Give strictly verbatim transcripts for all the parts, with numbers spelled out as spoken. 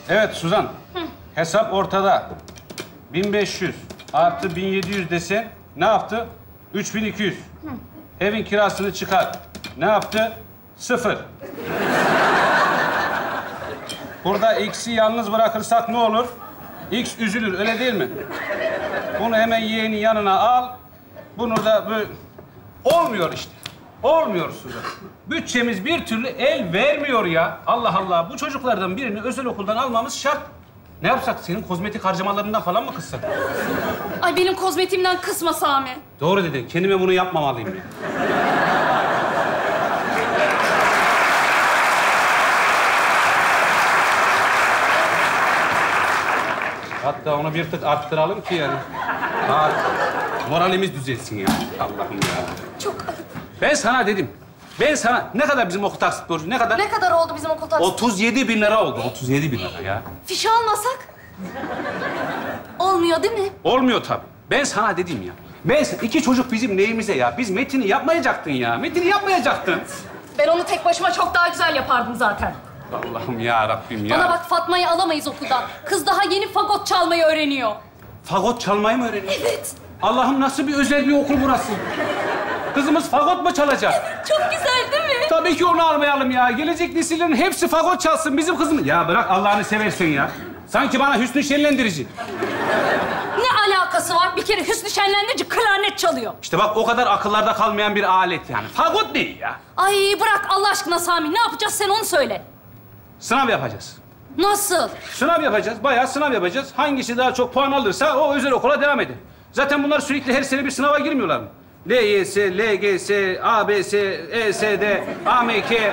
Evet Suzan. Hı. Hesap ortada. bin beş yüz artı bin yedi yüz desen ne yaptı? üç bin iki yüz. Hı. Evin kirasını çıkar. Ne yaptı? Sıfır. Burada X'i yalnız bırakırsak ne olur? X üzülür, öyle değil mi? Bunu hemen yeğenin yanına al. Bunu da böyle... Olmuyor işte. Olmuyor Suzan. Bütçemiz bir türlü el vermiyor ya. Allah Allah. Bu çocuklardan birini özel okuldan almamız şart. Ne yapsak? Senin kozmetik harcamalarından falan mı kıssak? Ay benim kozmetiğimden kısma Sami. Doğru dedin. Kendime bunu yapmamalıyım ya. Hatta onu bir tık arttıralım ki yani. Ha, moralimiz düzelsin ya. Allah'ım ya. Çok... Ben sana dedim. Ben sana... Ne kadar bizim okul taksit borcu? Ne kadar? Ne kadar oldu bizim okul taksit? otuz yedi bin lira oldu. otuz yedi bin lira ya. Fişi almasak? Olmuyor değil mi? Olmuyor tabii. Ben sana dedim ya. Ben iki çocuk bizim neyimize ya? Biz Metin'i yapmayacaktın ya. Metin'i yapmayacaktın. Ben onu tek başıma çok daha güzel yapardım zaten. Allah'ım ya Rabbim ya. Bana bak, Fatma'yı alamayız okuldan. Kız daha yeni fagot çalmayı öğreniyor. Fagot çalmayı mı öğreniyor? Evet. Allah'ım nasıl bir özel bir okul burası? Kızımız fagot mu çalacak? Evet, çok güzel değil mi? Tabii ki onu almayalım ya. Gelecek nesillerin hepsi fagot çalsın bizim kızımız. Ya bırak Allah'ını seversen ya. Sanki bana Hüsnü şenlendirici. Ne alakası var? Bir kere Hüsnü şenlendirici klarnet çalıyor. İşte bak o kadar akıllarda kalmayan bir alet yani. Fagot ne ya? Ay bırak Allah aşkına Sami. Ne yapacağız sen onu söyle. Sınav yapacağız. Nasıl? Sınav yapacağız. Bayağı sınav yapacağız. Hangisi daha çok puan alırsa o özel okula devam eder. Zaten bunlar sürekli her sene bir sınava girmiyorlar mı? L Y S, L G S, A B S, E S D, A M K...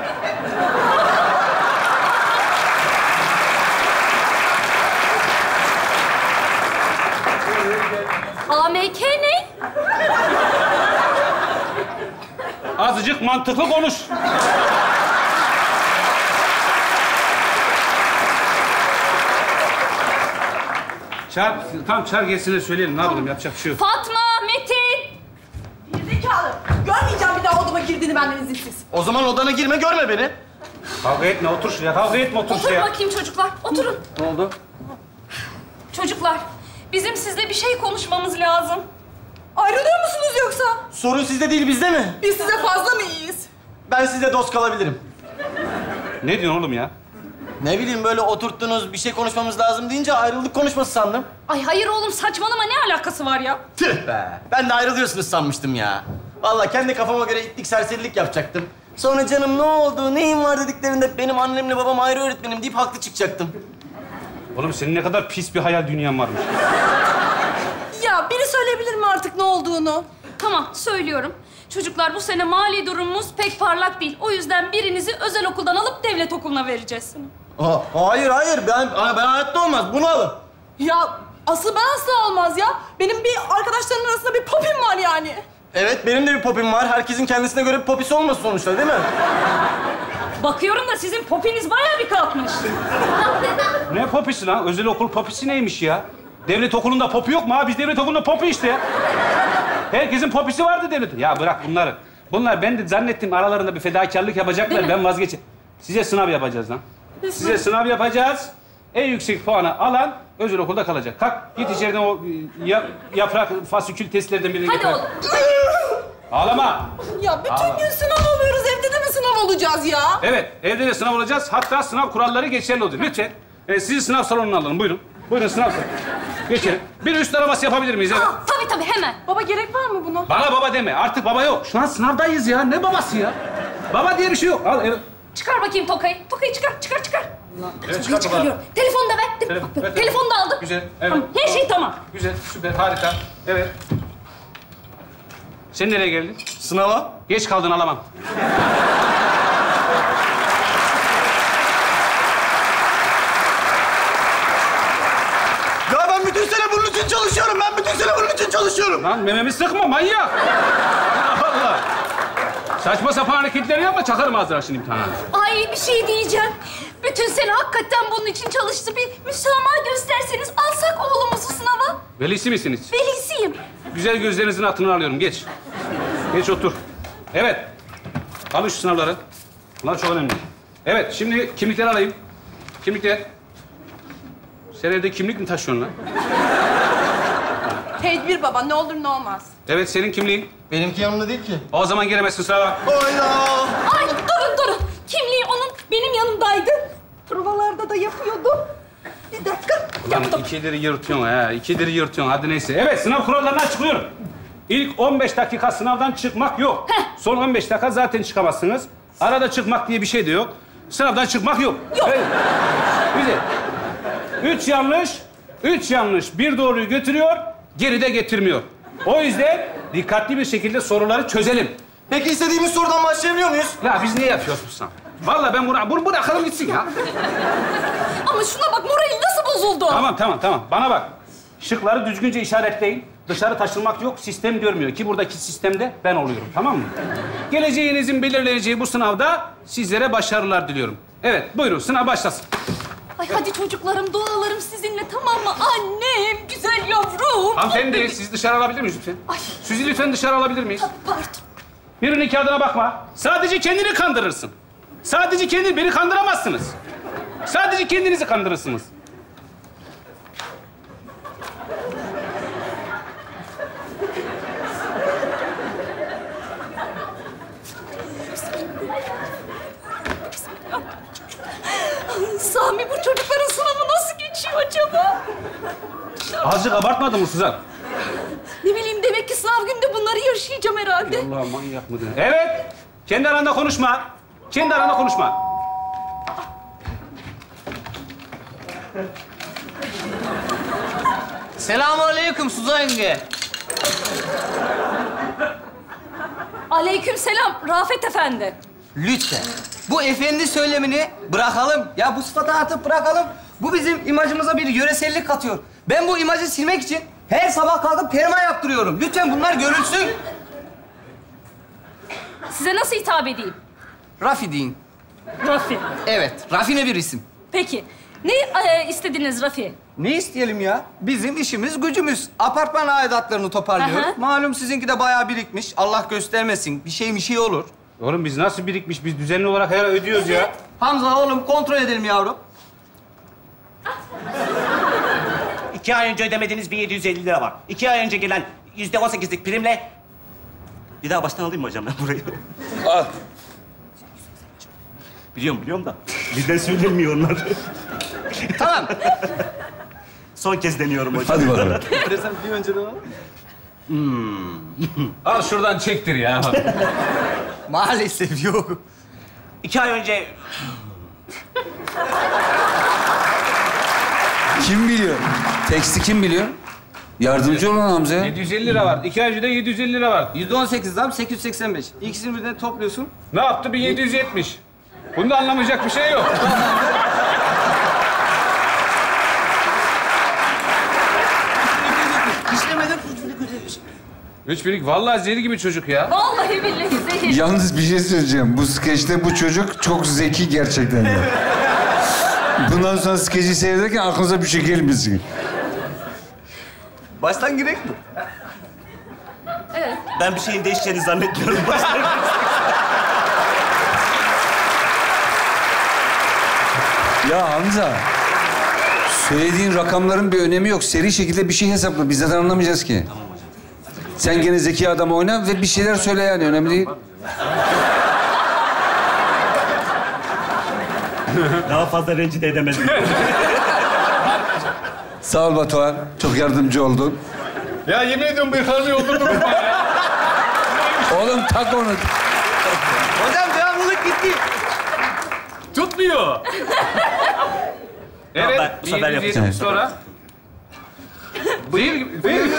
A M K ne? Azıcık mantıklı konuş. Çağır, tam çağır gelsin de söyleyelim. Ne yapalım? Yapacak bir şey yok. Fatma, Metin. Gerizekalı. Görmeyeceğim bir daha odama girdiğini benden izinsiz. O zaman odana girme, görme beni. Kavga etme, otur şuraya. Kavga etme, otur Oturun şuraya. bakayım çocuklar, oturun. Ne oldu? Çocuklar, bizim sizle bir şey konuşmamız lazım. Ayrılıyor musunuz yoksa? Sorun sizde değil, bizde mi? Biz size fazla mı iyiyiz? Ben sizle dost kalabilirim. Ne diyorsun oğlum ya? Ne bileyim, böyle oturttunuz, bir şey konuşmamız lazım deyince ayrılık konuşması sandım. Ay hayır oğlum, saçmalama, ne alakası var ya? Tüh be! Ben de ayrılıyorsunuz sanmıştım ya. Vallahi kendi kafama göre itlik serserilik yapacaktım. Sonra canım ne oldu, neyin var dediklerinde benim annemle babam ayrı öğretmenim deyip haklı çıkacaktım. Oğlum senin ne kadar pis bir hayal dünyan varmış. Ya biri söyleyebilir mi artık ne olduğunu? Tamam, söylüyorum. Çocuklar, bu sene mali durumumuz pek parlak değil. O yüzden birinizi özel okuldan alıp devlet okuluna vereceğiz. Aa, hayır, hayır. Ben, ben hayatta olmaz. Bunu alın. Ya asıl ben asla olmaz ya. Benim bir arkadaşlarımın arasında bir popim var yani. Evet, benim de bir popim var. Herkesin kendisine göre bir popisi olması sonuçta, değil mi? Bakıyorum da sizin popiniz bayağı bir kalkmış. Ne popisi lan? Özel okul popisi neymiş ya? Devlet okulunda popu yok mu abi? Biz devlet okulunda popu işte. Herkesin popisi vardı devlet. Ya bırak bunları. Bunlar ben de zannettim aralarında bir fedakarlık yapacaklar. Ben vazgeçeyim. Size sınav yapacağız lan. Size sınav yapacağız. En yüksek puanı alan özel okulda kalacak. Kalk git içeriden o ya, yaprak fasikül testlerden birini Hadi getir. oğlum. Ağlama. Ya bütün Allah. gün sınav oluyoruz. Evde de mi sınav olacağız ya? Evet, evde de sınav olacağız. Hatta sınav kuralları geçerli olacak. Lütfen e, sizi sınav salonuna alalım. Buyurun. Buyurun sınav salonu. Geçelim. Bir üst araması yapabilir miyiz? Evet. Aa, tabii tabii, hemen. Baba gerek var mı buna? Bana baba deme. Artık baba yok. Şu an sınavdayız ya. Ne babası ya? Baba diye bir şey yok. Al evet. Çıkar bakayım Tokay'ı. Tokay'ı çıkar, çıkar, çıkar. Evet, Tokay'ı çıkarıyorum. Telefonu da ver. Te- Telefon, bak, ver, telefonu da aldım. Güzel, evet. Tamam, her şey tamam. Güzel, süper, harika. Evet. Sen nereye geldin? Sınava. Geç kaldın, alamam. Ya ben bütün sene bunun için çalışıyorum. Ben bütün sene bunun için çalışıyorum. Lan mememi sıkma, manyak. Allah. Saçma sapan hareketler yapma, çakarım ağzına şimdi imtihana. Ay bir şey diyeceğim. Bütün sene hakikaten bunun için çalıştı. Bir müsamaha gösterseniz alsak oğlumuzu sınava. Velisi misiniz? Velisiyim. Güzel gözlerinizin altını alıyorum, geç. Geç otur. Evet. Alın şu sınavları. Bunlar çok önemli. Evet, şimdi kimlikleri alayım. Kimlikler. Sen evde kimlik mi taşıyorsun lan? Tedbir baba, ne olur ne olmaz. Evet, senin kimliğin. Benimki yanımda değil ki. O zaman giremezsin, sıraya. Oyna. Ay durun durun. Kimliği onun benim yanımdaydı. Provalarda da yapıyordu. Bir dakika. Lan Yaptım. ikileri yırtıyorsun ha, ikileri yırtıyorsun. Hadi neyse. Evet, sınav kurallarını açıklıyorum. İlk on beş dakika sınavdan çıkmak yok. Heh. Son on beş dakika zaten çıkamazsınız. Arada çıkmak diye bir şey de yok. Sınavdan çıkmak yok. Yok. Evet. Güzel. Üç yanlış, üç yanlış. Bir doğruyu götürüyor, geri de getirmiyor. O yüzden dikkatli bir şekilde soruları çözelim. Peki istediğimiz sorudan başlayabiliyor muyuz? Ya biz niye yapıyoruz bu sınav? Vallahi ben bunu, bunu bırakalım gitsin ya. Ama şuna bak, morali nasıl bozuldu? Tamam, tamam, tamam. Bana bak. Şıkları düzgünce işaretleyin. Dışarı taşınmak yok, sistem görmüyor ki buradaki sistemde ben oluyorum, tamam mı? Geleceğinizin belirleneceği bu sınavda sizlere başarılar diliyorum. Evet, buyurun, sınav başlasın. Ay hadi çocuklarım, dualarım sizinle, tamam mı? Annem, güzel yavrum. Hanımefendi, siz dışarı alabilir miyiz lütfen? Ay. Sizi lütfen dışarı alabilir miyiz? Pardon. Birinin kağıdına bakma. Sadece kendini kandırırsın. Sadece kendini, beni kandıramazsınız. Sadece kendinizi kandırırsınız. Sami, bu çocukların sınavı nasıl geçiyor acaba? Azıcık abartmadın mı Suzan? Ne bileyim, demek ki sınav günde bunları yaşayacağım herhalde. Allah manyak mıdır? Evet. Kendi aranda konuşma. Kendi aranda konuşma. Selamünaleyküm Suzan yenge. Aleyküm selam Rafet Efendi. Lütfen bu efendi söylemini bırakalım. Ya bu sıfatı atıp bırakalım. Bu bizim imajımıza bir yöresellik katıyor. Ben bu imajı silmek için her sabah kalkıp perma yaptırıyorum. Lütfen bunlar görülsün. Size nasıl hitap edeyim? Rafi deyin. Rafi. Evet, rafine bir isim. Peki. Ne e, istediniz Rafi? Ne isteyelim ya? Bizim işimiz gücümüz. Apartman aidatlarını toparlıyoruz. Aha. Malum sizinki de bayağı birikmiş. Allah göstermesin. Bir şey bir şey olur. Oğlum biz nasıl birikmiş? Biz düzenli olarak her ay ödüyoruz ya. Hamza oğlum kontrol edelim yavrum. İki ay önce ödemediğiniz bir yedi yüz elli lira var. İki ay önce gelen yüzde on sekizlik primle... Bir daha baştan alayım mı hocam ben burayı? Al. Biliyorum, biliyorum da. Bizden söylenmiyor onlar. Tamam. Son kez deniyorum hocam. Hadi bakalım. bir önce de Al şuradan çektir ya. Maalesef yok. İki ay önce... Kim biliyor? Teksti kim biliyor? Yardımcı olun Hamza'ya. yedi yüz elli lira var. İki ay önce de yedi yüz elli lira var. Yüzde on sekiz zam, sekiz yüz seksen beş. İkisini birden topluyorsun. Ne yaptı? Bir yedi yüz yetmiş. Bunda anlamayacak bir şey yok. İşlemeden Üç birlik. Vallahi zehir gibi çocuk ya. Vallahi billahi zehir. Yalnız bir şey söyleyeceğim. Bu skeçte bu çocuk çok zeki gerçekten. Ya. Bundan sonra skeci seyrederken aklınıza bir şey gelmesin. baştan girek mi? Ben bir şeyin değişeceğini zannetmiyorum. Baştan... Ya Hamza, söylediğin rakamların bir önemi yok. Seri şekilde bir şey hesapla. Biz zaten anlamayacağız ki. Tamam hocam. Sen gene zeki adam oyna ve bir şeyler söyle yani. Önemli değil. Daha fazla rencide edemezdim. Sağ ol Batuhan. Çok yardımcı oldun. Ya yemin ediyorum bıyıklarını yoldurdum ya. Oğlum tak onu. Hocam devamlılık gitti. Tutmuyor. Evet. Tamam, ben bu sefer yedi yüz yapacağım. yetmiş sonra. Zehir gibi, zehir gibi,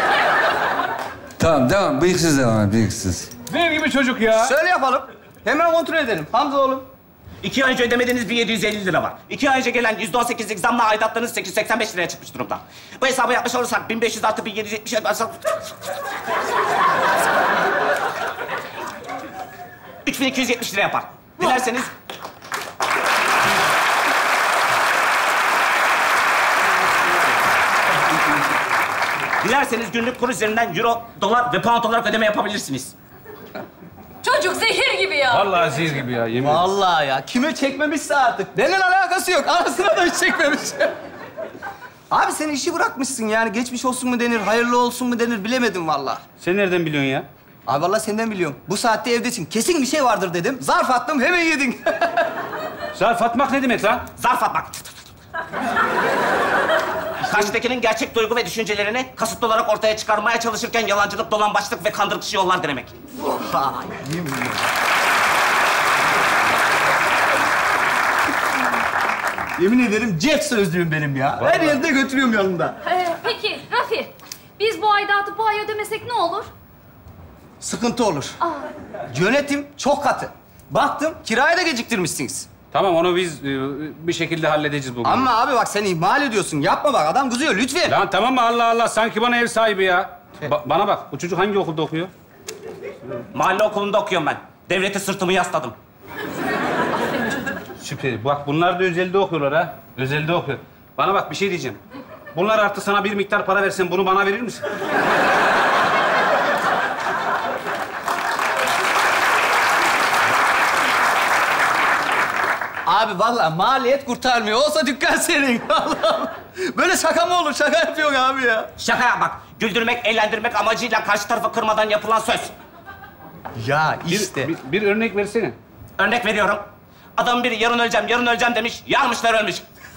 Tamam devam. Bıyıksız devam et. Bıyıksız. zehir gibi çocuk ya. Şöyle yapalım. Hemen kontrol edelim. Hamza oğlum. İki ay önce ödemediğiniz bir yedi yüz elli lira var. İki ay önce gelen yüzde on sekizlik zamla aidatlarınız sekiz yüz seksen beş liraya çıkmış durumda. Bu hesabı yapmış olursak bin beş yüz artı bin yedi yüz yetmiş... üç bin iki yüz yetmiş lira yapar. Dilerseniz... Dilerseniz günlük kur üzerinden euro, dolar ve pound olarak ödeme yapabilirsiniz. Çocuk zehir gibi ya. Vallahi zehir gibi ya, yemin ederim. Vallahi ya. Kime çekmemişse artık. Benimle alakası yok. Anasına da hiç çekmemiş. Abi sen işi bırakmışsın yani. Geçmiş olsun mu denir, hayırlı olsun mu denir bilemedim vallahi. Sen nereden biliyorsun ya? Abi vallahi senden biliyorum. Bu saatte evdesin. Kesin bir şey vardır dedim. Zarf attım, hemen yedin. Zarf atmak ne demek lan? Zarf atmak. Karşıdakinin gerçek duygu ve düşüncelerini kasıtlı olarak ortaya çıkarmaya çalışırken yalancılık, dolambaçlık ve kandırıcı yollar denemek. Yemin ederim cep sözlüğüm benim ya. Her yerde götürüyorum yanımda. Ee, peki Rafi, biz bu aidatı bu ay ödemesek ne olur? Sıkıntı olur. Aa, Yönetim çok katı. Baktım, kirayı da geciktirmişsiniz. Tamam onu biz e, bir şekilde halledeceğiz bugün. Ama abi bak sen ihmal ediyorsun. Yapma bak, adam kızıyor lütfen. Lan tamam mı Allah Allah sanki bana ev sahibi ya. Ba- bana bak bu çocuk hangi okulda okuyor? Mahalle okulunda okuyorum ben. Devlete sırtımı yasladım. Süper. Bak bunlar da özelde okuyorlar ha. Özelde okuyor. Bana bak bir şey diyeceğim. Bunlar artık sana bir miktar para versen bunu bana verir misin? Abi vallahi maliyet kurtarmıyor. Olsa dükkan senin. Allah'ım. Böyle şaka mı olur? Şaka yapıyorsun abi ya. Şaka bak. Güldürmek, eğlendirmek amacıyla karşı tarafı kırmadan yapılan söz. Ya Bir, işte. bir, bir örnek versene. Örnek veriyorum. Adam biri yarın öleceğim, yarın öleceğim demiş. Yarmışlar ölmüş.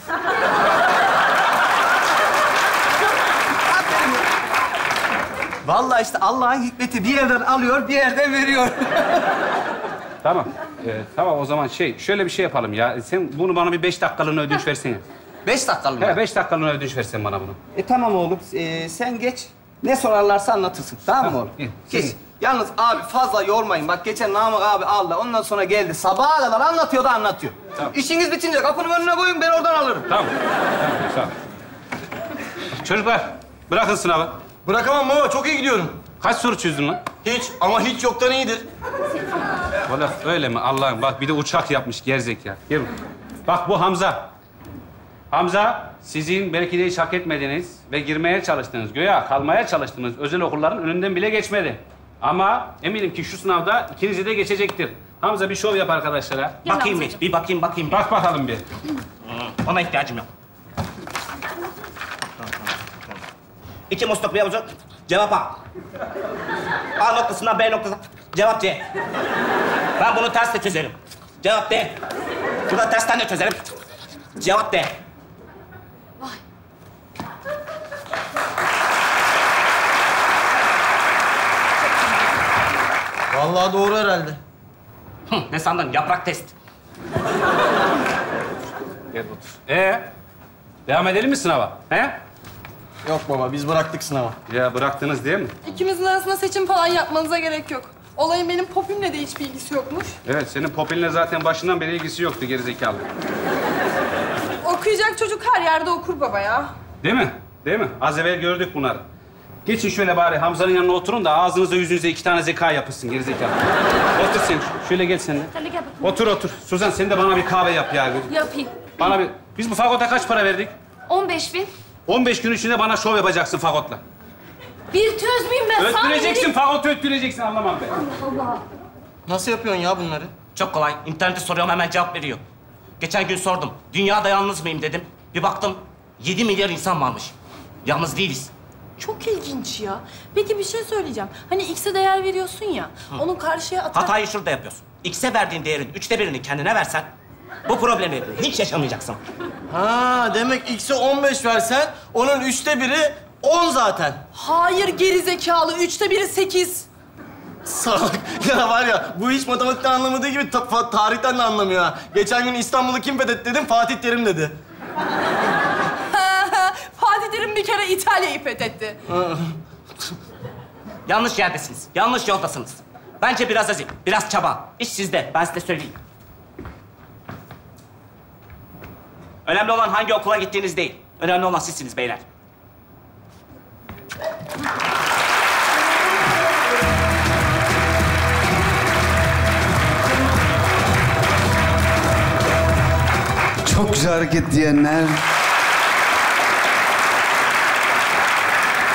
Vallahi işte Allah'ın hikmeti bir yerden alıyor, bir yerden veriyor. Tamam. Ee, tamam o zaman şey, şöyle bir şey yapalım ya. Sen bunu bana bir beş dakikalığına ödünç versene. Beş dakikalığına. He, beş dakikalığına ödünç versen bana bunu. E tamam oğlum. Ee, sen geç. Ne sorarlarsa anlatırsın. Tamam mı Tamam, oğlum? iyi. Geç. İyi. Yalnız abi fazla yormayın. Bak geçen Namık abi aldı. Ondan sonra geldi. Sabaha kadar anlatıyor da anlatıyor. Tamam. İşiniz bitince kapının önüne koyun, ben oradan alırım. Tamam. Tamam, sağ ol. Çocuklar, bırakın sınavı. Bırakamam baba, çok iyi gidiyorum. Kaç soru çözdün lan? Hiç ama hiç yoktan iyidir. Valla öyle mi? Allah'ım bak bir de uçak yapmış gerizekalı. Gel. Bak bu Hamza. Hamza, sizin belki de hiç hak etmediğiniz ve girmeye çalıştığınız, göya kalmaya çalıştığınız özel okulların önünden bile geçmedi. Ama eminim ki şu sınavda ikinizi de geçecektir. Hamza bir şov yap arkadaşlara. Gel Bakayım bir, Hamzacığım. bir bakayım, bakayım bir. Bak bakalım bir. Ona ihtiyacım yok. İki musluk bir avucu. Cevap A. A noktasından B noktasına. Cevap C. Ben bunu ters de çözerim. Cevap D. Şurada tersten de çözerim. Cevap D. Vallahi doğru herhalde. Hı, ne sandın? Yaprak test. Gel otur. Ee, devam edelim mi sınava? He? Yok baba, biz bıraktık sınava. Ya bıraktınız değil mi? İkimizin arasında seçim falan yapmanıza gerek yok. Olayın benim popimle de hiçbir ilgisi yokmuş. Evet, senin popinle zaten başından beri ilgisi yoktu gerizekalı. Okuyacak çocuk her yerde okur baba ya. Değil mi? Değil mi? Az evvel gördük bunları. Geçin şöyle bari Hamza'nın yanına oturun da ağzınıza yüzünüze iki tane zeka yapışsın gerizekalı. Otur sen. Şöyle gel sen de. Sen de gel bakayım. Otur otur. Suzan sen de bana bir kahve yap ya. Yapayım. Bana bir... Biz bu fagota kaç para verdik? on beş bin. on beş gün içinde bana şov yapacaksın fagotla. Virtüöz müyüm ben? Sana Öttüreceksin, dedim. fagotu öttüreceksin anlamam ben. Allah. Nasıl yapıyorsun ya bunları? Çok kolay. İnternette soruyorum, hemen cevap veriyor. Geçen gün sordum. Dünyada yalnız mıyım dedim. Bir baktım yedi milyar insan varmış. Yalnız değiliz. Çok ilginç ya. Peki bir şey söyleyeceğim. Hani X'e değer veriyorsun ya, onu karşıya atar... Hatayı şurada yapıyorsun. X'e verdiğin değerin üçte birini kendine versen bu problemi hiç yaşamayacaksın. Ha, demek X'e on beş versen onun üçte biri on zaten. Hayır gerizekalı, üçte biri sekiz. Salak. Ya var ya, bu hiç matematikten anlamadığı gibi ta- fa- tarihten de anlamıyor ha. Geçen gün İstanbul'u kim fethetti dedim, Fatih Terim dedi. Fatih Terim bir kere İtalya'yı fethetti. Yanlış yerdesiniz. Yanlış yoldasınız. Bence biraz azim, biraz çaba. İş sizde. Ben size söyleyeyim. Önemli olan hangi okula gittiğiniz değil. Önemli olan sizsiniz beyler. Çok güzel hareket diyenler.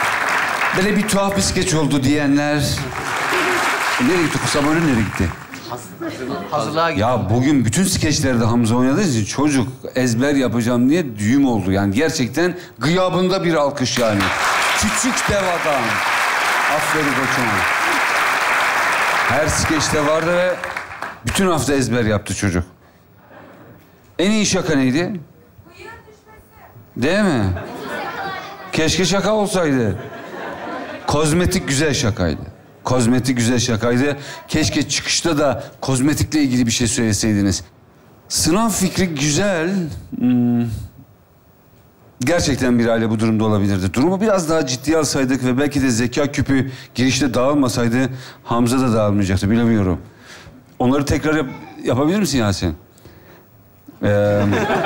Böyle bir tuhaf bir skeç oldu diyenler. Nereye gitti? Kusam öyle nereye gitti? Hazırlığa git. Ya bugün bütün skeçlerde Hamza oynadığı için çocuk ezber yapacağım diye düğüm oldu. Yani gerçekten gıyabında bir alkış yani. Küçük dev adam. Aferin koçum. Her skeçte vardı ve bütün hafta ezber yaptı çocuk. En iyi şaka neydi? Değil mi? Keşke şaka olsaydı. Kozmetik güzel şakaydı. Kozmetik güzel şakaydı. Keşke çıkışta da kozmetikle ilgili bir şey söyleseydiniz. Sınav fikri güzel. Hmm. Gerçekten bir aile bu durumda olabilirdi. Durumu biraz daha ciddiye alsaydık ve belki de zeka küpü girişte dağılmasaydı Hamza da dağılmayacaktı. Bilemiyorum. Onları tekrar yap yapabilir misin Yasin? Ee,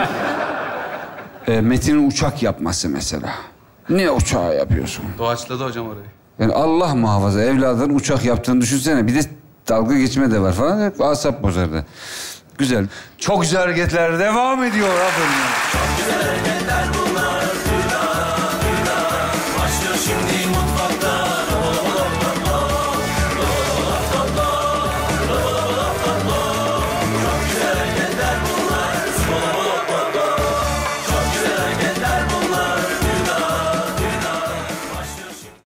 e, Metin'in uçak yapması mesela. Ne uçağı yapıyorsun? Doğaçladı hocam orayı. Yani Allah muhafaza evladın uçak yaptığını düşünsene. Bir de dalga geçme de var falan. Asap bozardı. Güzel. Çok güzel hareketler devam ediyor. Aferin.